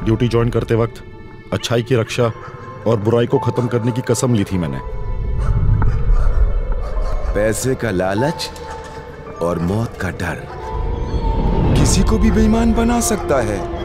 Duty join करते वक्त अच्छाई की रक्षा और बुराई को खत्म करने की कसम ली थी मैंने। पैसे का लालच और मौत का डर किसी को भी बेईमान बना सकता है।